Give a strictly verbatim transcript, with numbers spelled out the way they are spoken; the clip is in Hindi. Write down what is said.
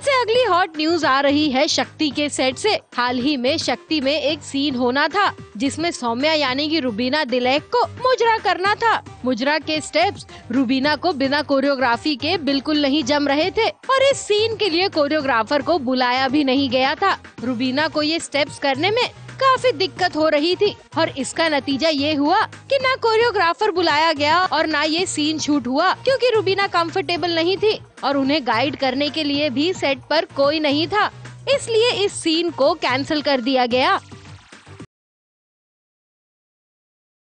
वैसे अगली हॉट न्यूज आ रही है शक्ति के सेट से। हाल ही में शक्ति में एक सीन होना था जिसमें सौम्या यानी कि रुबीना दिलैक को मुजरा करना था। मुजरा के स्टेप्स रुबीना को बिना कोरियोग्राफी के बिल्कुल नहीं जम रहे थे और इस सीन के लिए कोरियोग्राफर को बुलाया भी नहीं गया था। रुबीना को ये स्टेप्स करने में काफी दिक्कत हो रही थी और इसका नतीजा ये हुआ कि ना कोरियोग्राफर बुलाया गया और ना ये सीन शूट हुआ, क्योंकि रुबीना कंफर्टेबल नहीं थी और उन्हें गाइड करने के लिए भी सेट पर कोई नहीं था। इसलिए इस सीन को कैंसिल कर दिया गया।